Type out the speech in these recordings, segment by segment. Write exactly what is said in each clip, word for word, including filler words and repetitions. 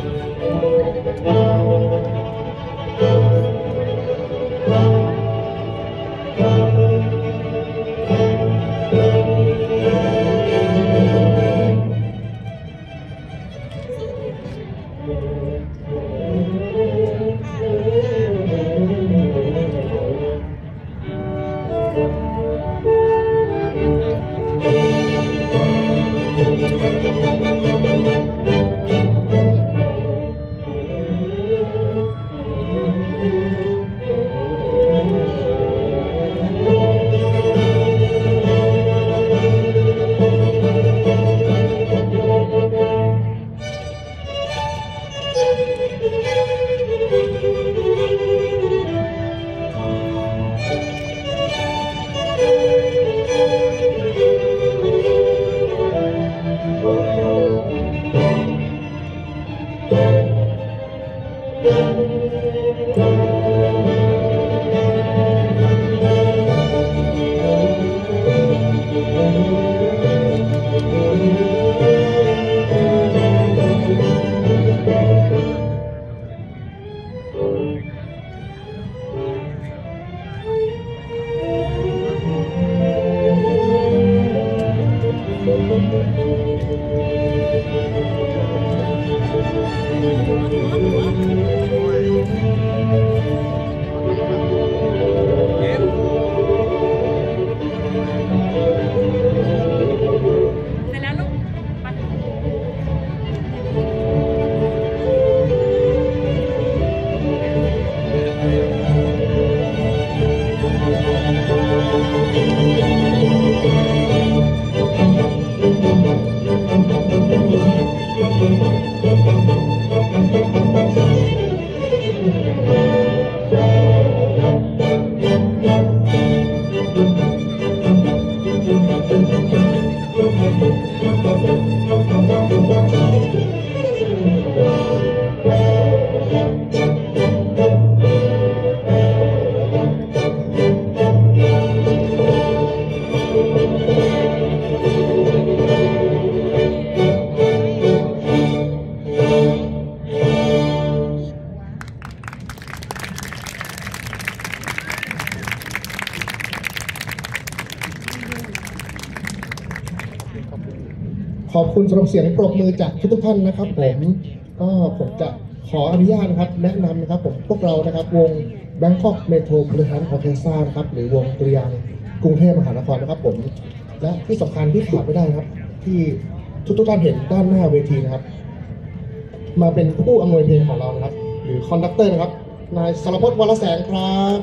ขอบคุณสำหรับเสียงปรบมือจากทุกท่านนะครับผมก็ผมจะขออนุญาตนะครับแนะนำนะครับผมพวกเรานะครับวง Bangkok Metropolitan Orchestra นะครับหรือวงดุริยางค์กรุงเทพมหานครนะครับผมและที่สำคัญที่ขาดไม่ได้ครับที่ทุกทุกท่านเห็นด้านหน้าเวทีนะครับมาเป็นผู้อำนวยเพลงของเรานะครับหรือคอนดักเตอร์นะครับนายสรพจน์ วรแสงครับ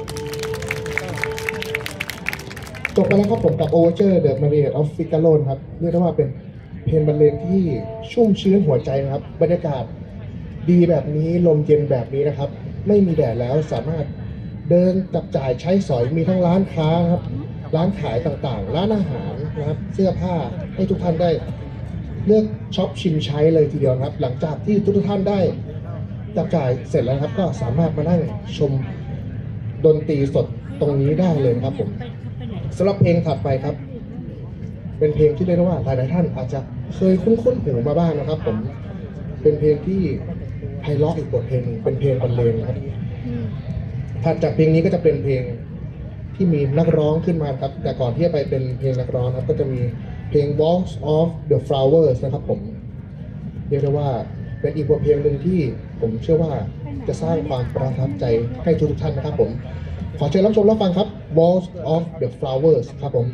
จบไปแล้วครับผมกับ Overture The Marriott of Figaro ครับเรียกได้ว่าเป็นเพลงบรรเลงที่ชุ่มชื้นหัวใจนะครับบรรยากาศดีแบบนี้ลมเย็นแบบนี้นะครับไม่มีแดดแล้วสามารถเดินจับจ่ายใช้สอยมีทั้งร้านค้าครับร้านขายต่างๆร้านอาหารนะครับเสื้อผ้าให้ทุกท่านได้เลือกช็อปชิมใช้เลยทีเดียวครับหลังจากที่ทุกท่านได้จับจ่ายเสร็จแล้วครับก็สามารถมานั่งชมดนตรีสดตรงนี้ได้เลยครับผมสำหรับเพลงถัดไปครับเป็นเพลงที่เรียกว่าหลายๆท่านอาจจะเคยคุ้นๆหูมาบ้างนะครับผมเป็นเพลงที่ไพเราะอีกบทเพลงนึงเป็นเพลงบรรเลงครับถัดจากเพลงนี้ก็จะเป็นเพลงที่มีนักร้องขึ้นมาครับแต่ก่อนที่จะไปเป็นเพลงนักร้องครับก็จะมีเพลง Waltz of the Flowers นะครับผมเรียกได้ว่าเป็นอีกบทเพลงหนึ่งที่ผมเชื่อว่าจะสร้างความประทับใจให้ทุกท่านนะครับผมขอเชิญรับชมรับฟังครับ Waltz of the Flowers ครับผม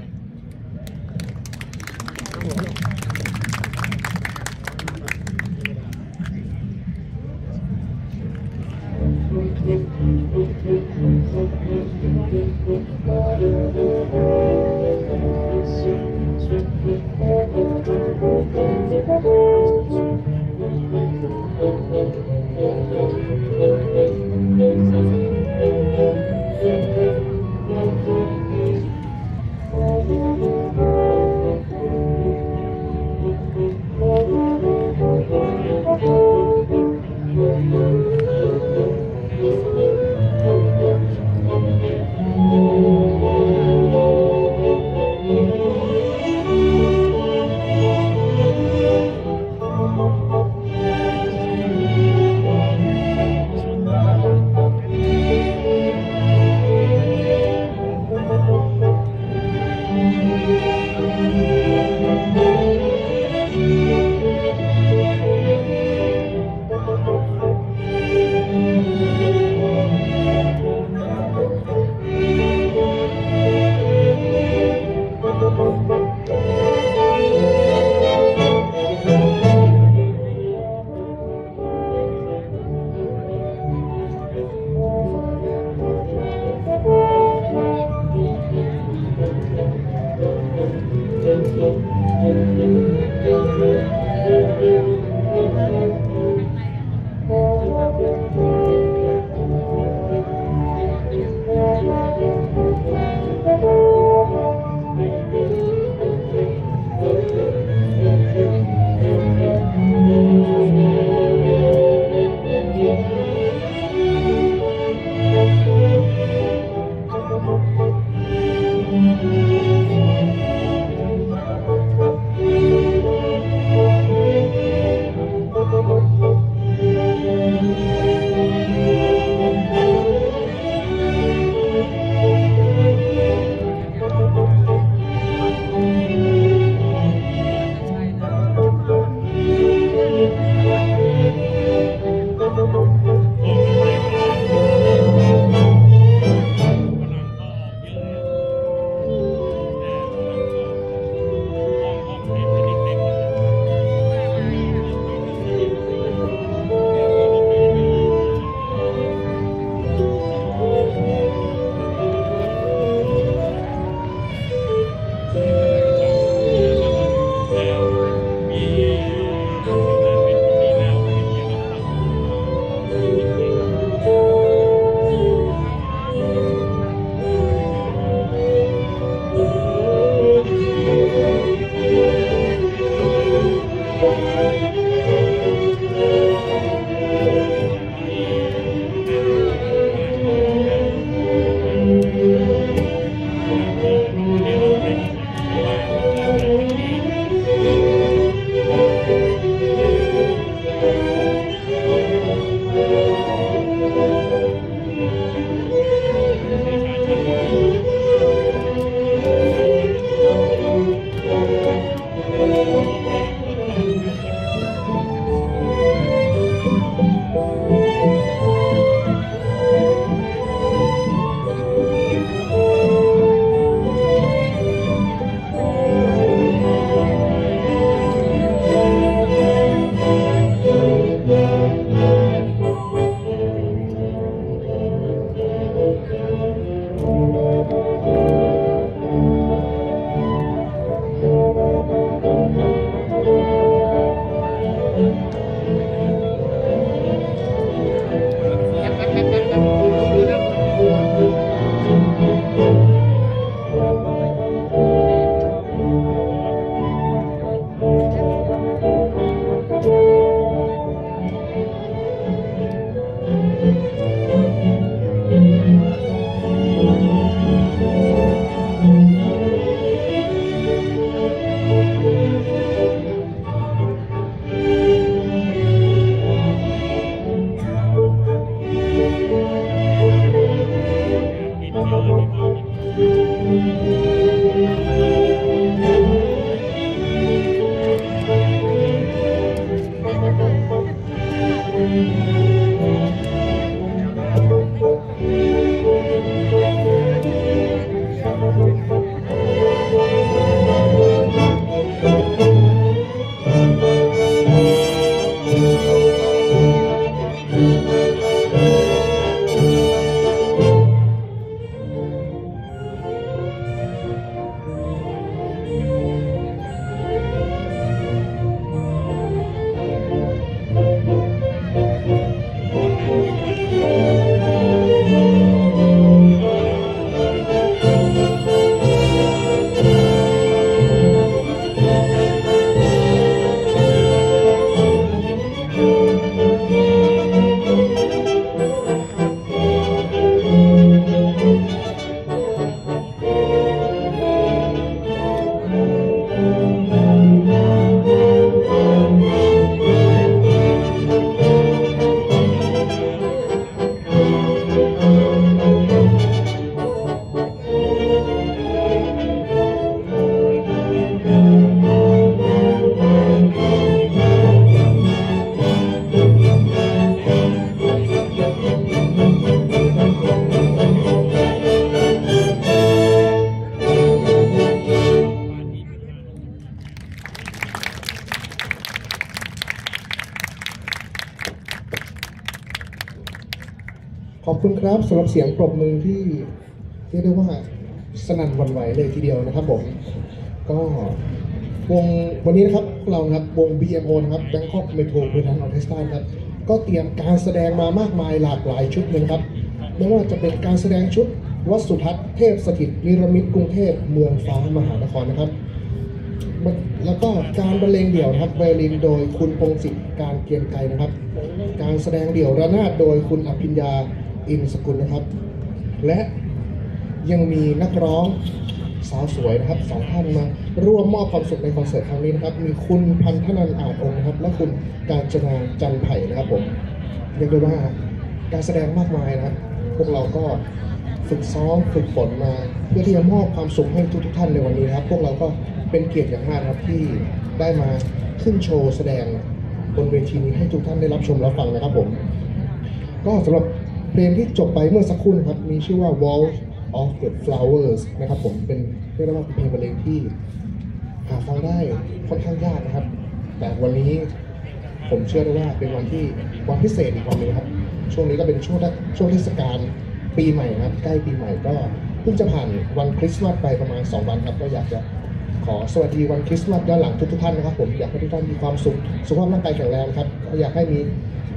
ขอบคุณครับสำหรับเสียงปรบมือที่เรียกได้ว่าสนั่นหวั่นไหวเลยทีเดียวนะครับผมก็วงวันนี้นะครับเราครับวง บี เอ็ม โอ นะครับ Bangkok Metropolitan Orchestra ครับก็เตรียมการแสดงมามากมายหลากหลายชุดเลยนะครับไม่ว่าจะเป็นการแสดงชุดวัดสุทัศน์เทพสถิตนิรมิตกรุงเทพเมืองฟ้ามหานครนะครับแล้วก็การบรรเลงเดี่ยวนะครับไวโอลินโดยคุณพงศิษฐ์การเกียรไกรนะครับการแสดงเดี่ยวระนาดโดยคุณอภิญญาอินสกุลนะครับและยังมีนักร้องสาวสวยนะครับสองท่านมาร่วมมอบความสุขในคอนเสิร์ตครั้งนี้นะครับมีคุณพันธนันท์อาจองค์นะครับและคุณกาญจนาจันไผ่นะครับผมเรียกได้ว่าการแสดงมากมายนะครับพวกเราก็ฝึกซ้อมฝึกฝนมาเพื่อที่จะมอบความสุขให้ทุกๆท่านในวันนี้นะครับพวกเราก็เป็นเกียรติอย่างมากครับที่ได้มาขึ้นโชว์แสดงบนเวทีนี้ให้ทุกท่านได้รับชมรับฟังนะครับผมก็สำหรับเพลงที่จบไปเมื่อสักครู่นะครับมีชื่อว่า Waltz of the Flowers นะครับผมเป็นเรียกได้ว่าเป็นเพลงบรรเลงที่หาฟังได้ค่อนข้างยากนะครับแต่วันนี้ผมเชื่อได้ว่าเป็นวันที่วันพิเศษอีกวันนึงครับช่วงนี้ก็เป็นช่วงช่วงเทศกาลปีใหม่ครับใกล้ปีใหม่ก็เพิ่งจะผ่านวันคริสต์มาสไปประมาณสองวันครับก็อยากจะขอสวัสดีวันคริสต์มาสย้อนหลังทุกๆท่านนะครับผมอยากให้ทุกท่านมีความสุขสุขภาพร่างกายแข็งแรงครับอยากให้มี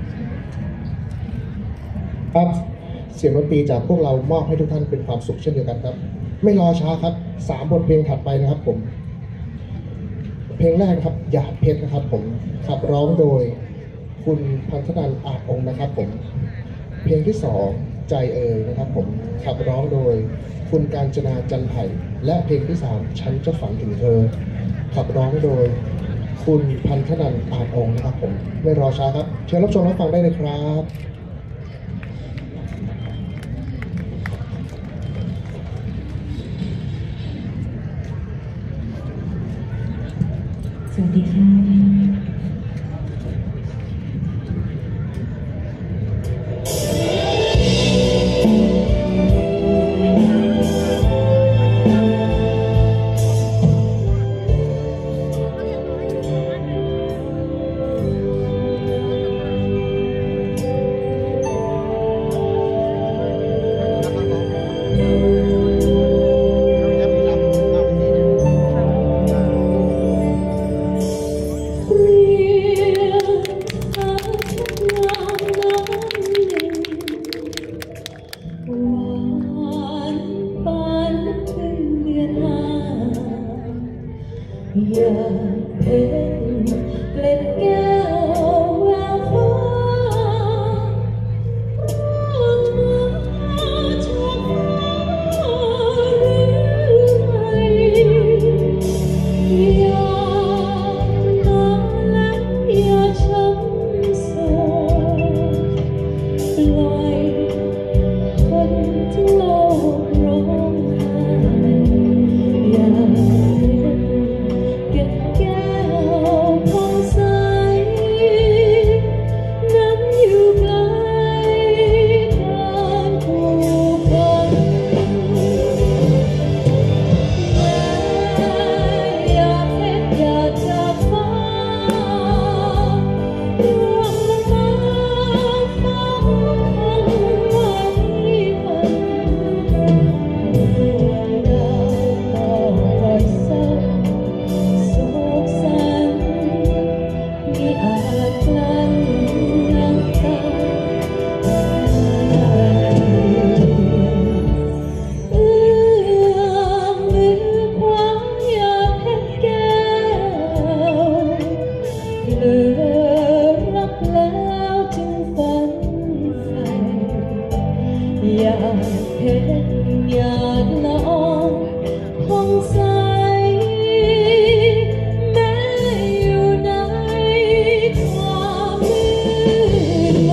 ครับเสียงดนตรีจากพวกเรามอบให้ทุกท่านเป็นความสุขเช่นเดียวกันครับไม่รอช้าครับสามบทเพลงถัดไปนะครับผมเพลงแรกครับหยาดเพชรนะครับผมขับร้องโดยคุณพันธนันท์อาจองค์นะครับผมเพลงที่สองใจเอ่ยนะครับผมขับร้องโดยคุณกาญจนาจันไผ่และเพลงที่สามฉันจะฝันถึงเธอขับร้องโดยคุณพันธนันท์อาจองค์นะครับผมไม่รอช้าครับเชิญรับชมรับฟังได้เลยครับวัสดีค่ะอยากเห็นเกล็ดแก้วแววฟ้าร่วงมาจากฟ้าหรือไม่อยากมาแล้วอย่าช้ำโศกปล่อยคนทั้งโลกร้องไห้อยากเก็บแก้วผ่องใสนั้นอยู่ไกลการผูกพันแม้อยากเห็นอยากจากฟ้าร่วงลงมาฟ้าคงไว้วันดวงดาวก็ปล่อยเศร้าโศกสันมิอาจกลั้นน้ำตาได้เอื้อมมือขวาอยากเห็นแก้วเผลอรับแล้วจึงฝันใฝ่อยากเห็นอยากลองผ่องใสแม้อยู่ในความมืดม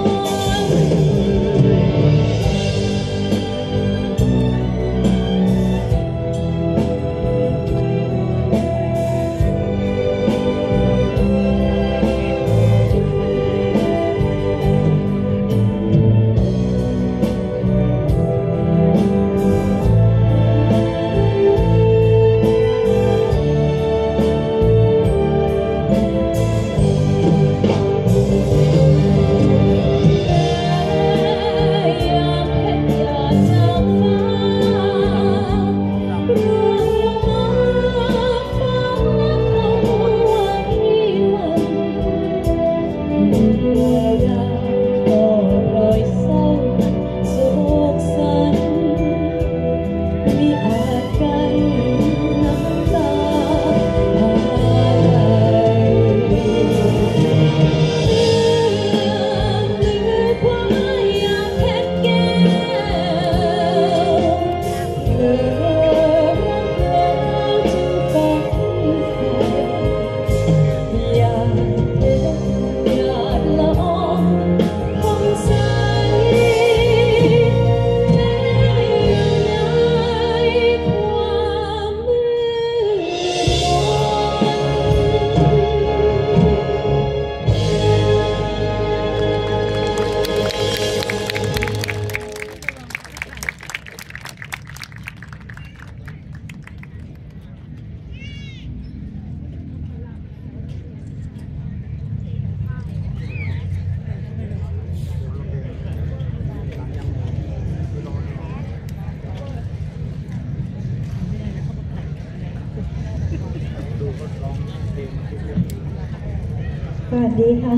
สวัสดีค่ะ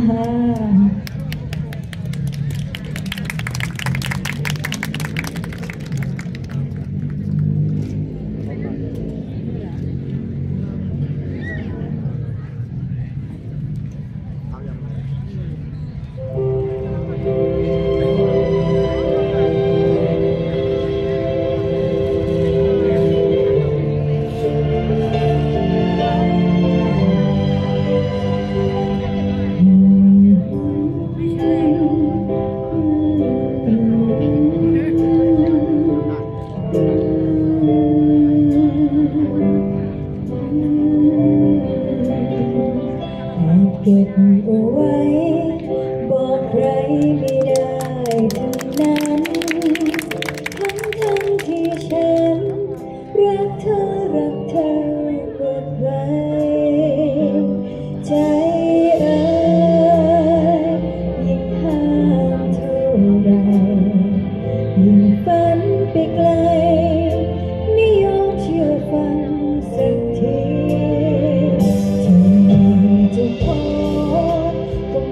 ก็บเอาไว้บอกใครไม่ได้ทั้งนั้นทั้งทั้งที่ฉันรักเธอรักเธอกว่าใครใจเอ่ยยิ่งห้ามเท่าไรยิ่งฝันไปไกลไม่ยอมเชื่อฟังสักทีจะพอก็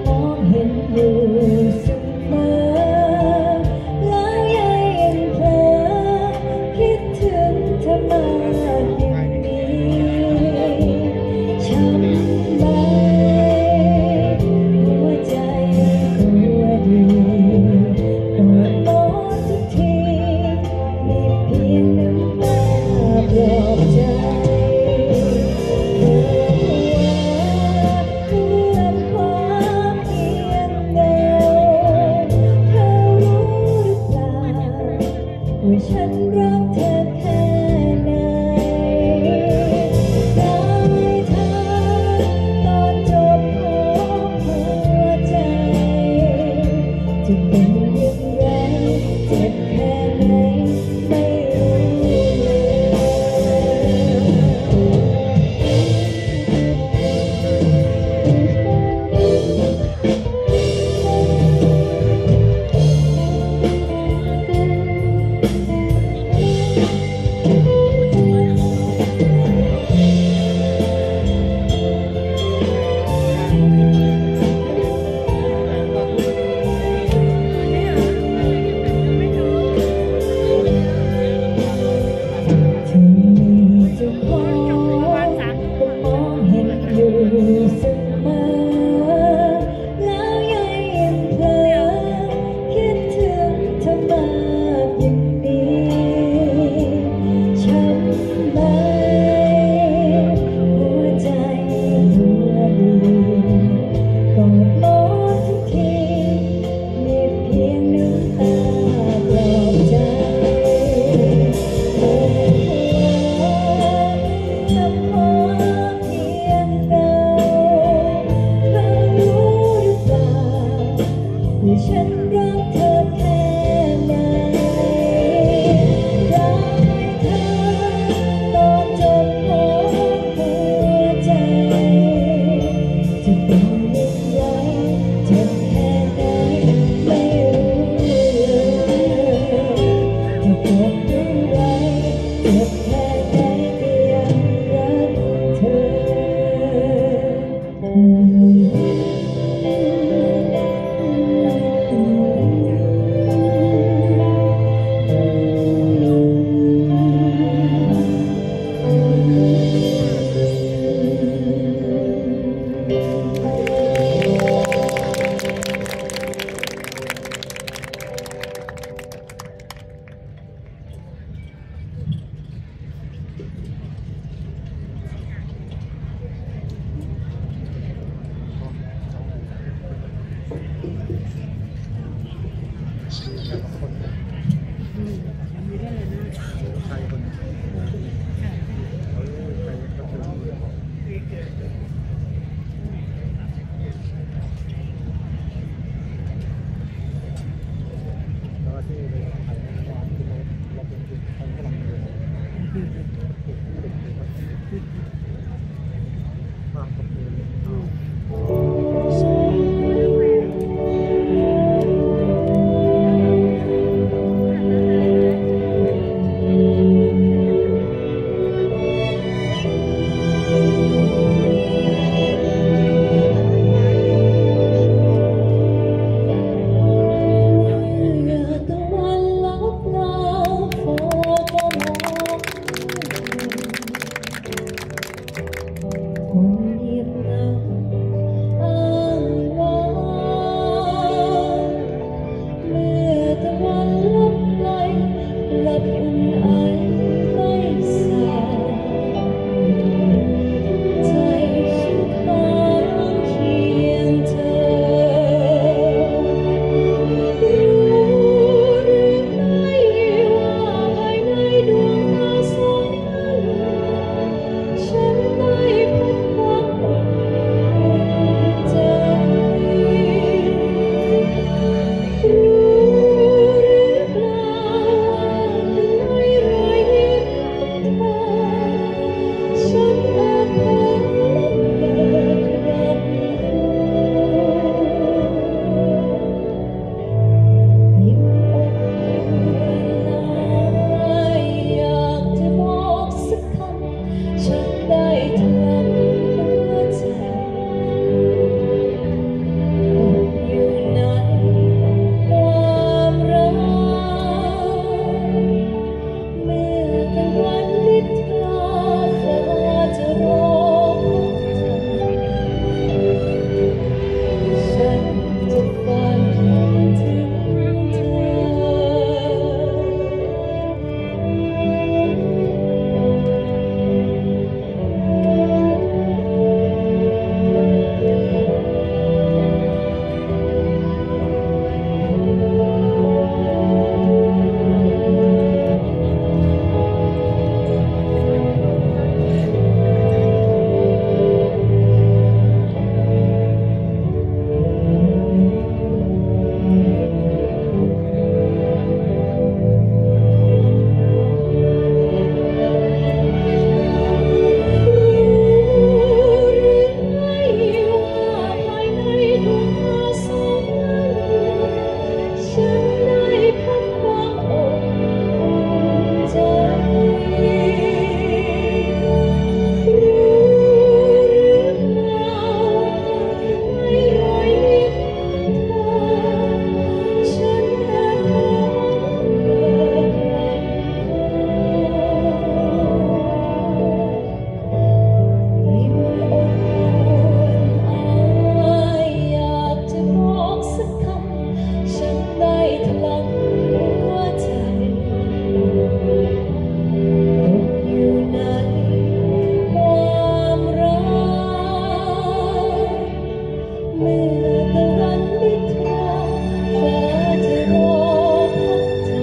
เมื่อตะวันบิดทางฟ้าจะรอพักใจ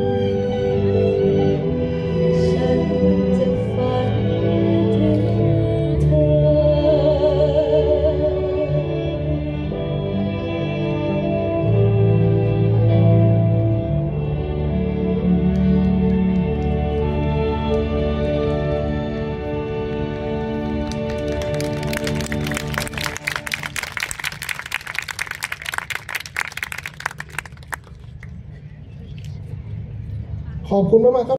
ฉันจะฝันถึงเธอขอบคุณมากๆครับ